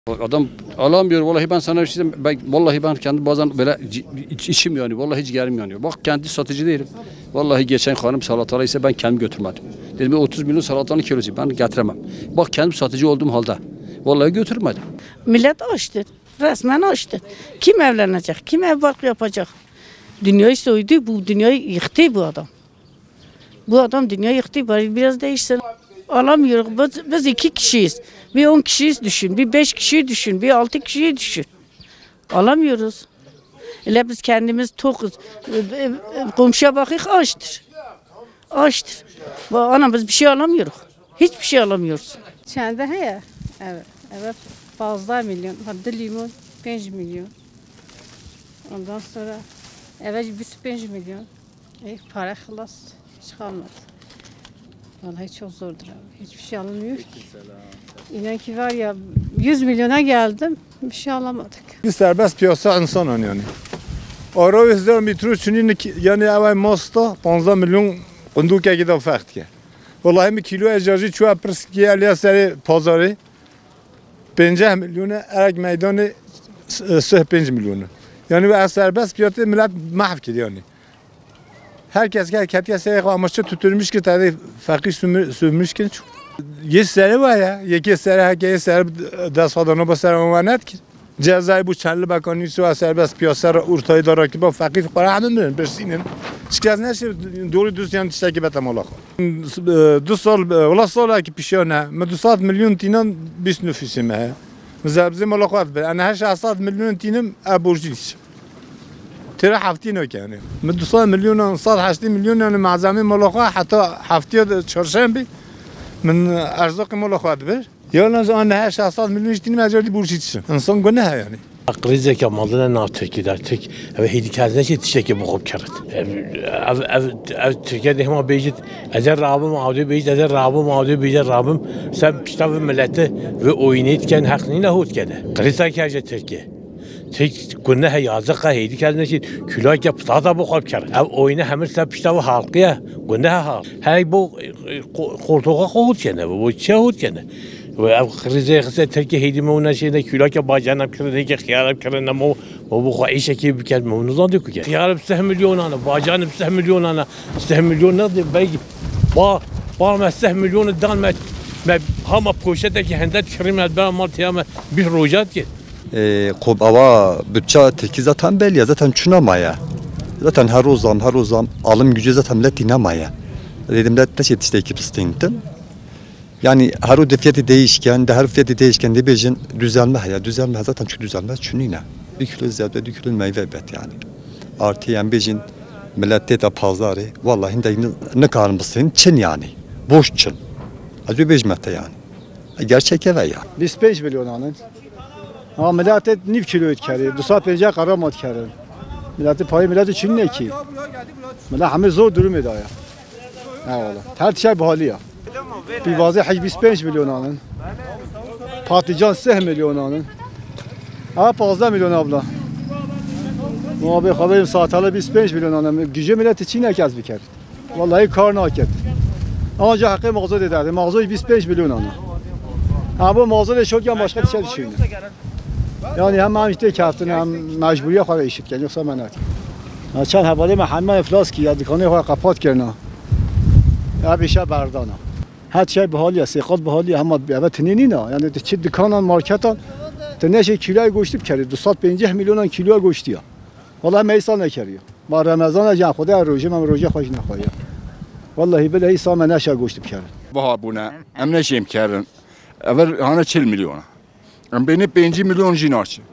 Adam alamıyor vallahi ben sana bir şey diyeyim. Vallahi ben kendi bazen böyle içim yanıyor. Vallahi hiç yerim yanıyor. Bak kendi satıcı değilim. Vallahi geçen hanım salatalı ise ben kendim götürmedim. Dedim 30 milyon salatanın kilosu ben getiremem. Bak kendim satıcı olduğum halde. Vallahi götürmedim. Millet açtı. Resmen açtı. Kim evlenecek? Kim ev barkı yapacak? Dünyayı soydu. Bu dünyayı yıktı bu adam. Bu adam dünyayı yıktı. Bari biraz değişsin. Alamıyoruz. Biz 2 kişiyiz. Bir 10 kişiyiz düşün. Bir 5 kişiyi düşün. Bir 6 kişiyi düşün. Alamıyoruz. Öyle biz kendimiz tokuz. Komşuya bakıyoruz açtır. Açtır. Ana biz bir şey alamıyoruz. Hiçbir şey alamıyoruz. Çende he? Evet. Evet. Fazla milyon. Hatta limon 5 milyon. Ondan sonra evet 5 milyon. Para kılas. Hiç kalmadı. Vallahi çok zordur abi. Hiçbir şey alınmıyor ki. İnan ki var ya 100 milyona geldim. Bir şey alamadık. Bir serbest piyasa insan yani. Ara yüzden bir tür çünkü yani evvel masta 15 milyon kunduk ki de fark ki. Vallahi bir kilo eczacı çoğu perskiye aliye seri pazarı 5 milyona erek meydanı 5 milyonu. Yani bu serbest piyasa millet mahv yani. Herkes kendisi amaçlı tutulmuş ki tabii fakir sürmüş ki çok. 100 sene var ya. 2 sene herkes dest adamı basar amanet ki. Cezayı bu çelli bakanı su serbest piyasa ortaya da rakibe fakir para hamdın bersinin. Şikayet neşe doğru düz yani tişteki betem ola. 2 سال ولا سال ki pişene. Me 200 milyon tinan bis nüfusime. Mezabze malakot be. Ana 800 milyon tinim aborjis. ترى حفتين وكانوا مدوسان مليون صار 80 مليون يعني مع زمين ملاقاه حتى حفتيه چهارشنبه من ارزاق ملاقات بر يلا انا 800 مليون اشتري مجردي بورشيتش انسان گناه yani. Krize ki malına ne Türkiye'de Türk ve hedikezne şey tişeki bakıp karat. Ev Türkiye'de hem beyit ezer Rabbim avdı beyit ezer Rabbim avdı beyit Rabbim sen pistavı milleti ve oynayırken hakkını ne hut gene. Krize ki Türkiye. Tek günah yazık heydi kendine şey külak yap sada bu kap kar. Ev oyunu hamir sen pistavı halkıya günah hal. Hey bu koltuğa koyut gene bu çahut gene. Ve ev krize kısa Türkiye heydi mi ona şeyde külak yap bacanam kırdı ki xiyarım kırdı ama bu işe ki bir kez mevnuzan diyor ki. Xiyarım 8 milyon ana bacanım 8 milyon ana 8 milyon ne diyor belki ba 8 milyon dalmet hama poşetteki hendet kırmızı ben mal tiyame bir rojat ki. خب اوا bütçe Türkiye zaten belli zaten çunamaya. Zaten her rozam alım gücü zaten millet dinamaya. Dedim de işte iki pistintin. Yani her o fiyatı değişken de her fiyatı değişken de bejin düzelme zaten çok düzelmez çünkü ne? Bir kilo zeybe bir kilo meyve bet yani. Artı yani bejin millette de pazarı vallahi de ne kadar mısın Çin yani. Boş Çin. Az bir bejmette yani. Gerçek eve ya. 25 milyon anın. Ama millet niv kilo etkari, 250 karam etkari. Millet payı millet Çin ne ki? Millet hamle zor durum eda ya. Eyvallah. Her şey bahali ya. Bir vazı 25 milyon anın. Patlıcan 8 milyon anın. Ha 15 milyon abla. Muhabir haberim saatalı 25 milyon anın. Gücü millet Çin ne kez bikar. Vallahi karnı haket. Ancak hakkı mağaza ederdi. Mağaza 25 milyon anın. Ha bu mağazada şokken başka bir şey düşünüyor. Yani hem işte kağıtını hem mecburiye kadar işitken yoksa ben et. Çند حوالی محمد افلاس کی یا دکانه ها قپات کردن. یا بیشتر بردانه. هر چی به حالیه، سیقات به حالیه، اما به تنینی نه. یعنی چه دکانان مارکتان تنش کیلوی گوشت کرد. 250 میلیون کیلو گوشتیه. والله میسال نکریه. ما رمضان جان خدا روزه من روزه خوش نخواهی. والله بله سام نشه گوشت کرد. Baha buna emne şeyim kârın. Ever hana 40 milyona. Beni 5 milyon jinarçı.